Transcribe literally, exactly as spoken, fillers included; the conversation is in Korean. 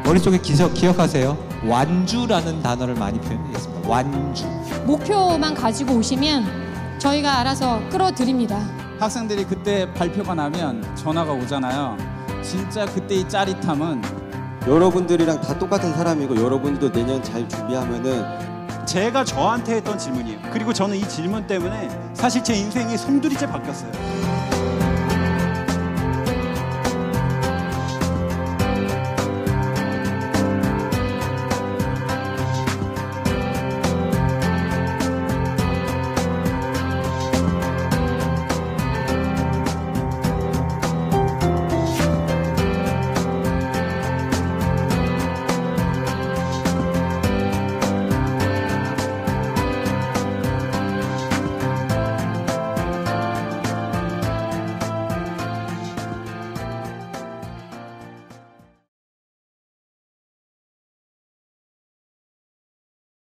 머릿속에 기억, 기억하세요. 완주라는 단어를 많이 표현하겠습니다. 완주. 목표만 가지고 오시면 저희가 알아서 끌어드립니다. 학생들이 그때 발표가 나면 전화가 오잖아요. 진짜 그때 이 짜릿함은 여러분들이랑 다 똑같은 사람이고 여러분들도 내년 잘 준비하면은 제가 저한테 했던 질문이에요. 그리고 저는 이 질문 때문에 사실 제 인생이 송두리째 바뀌었어요.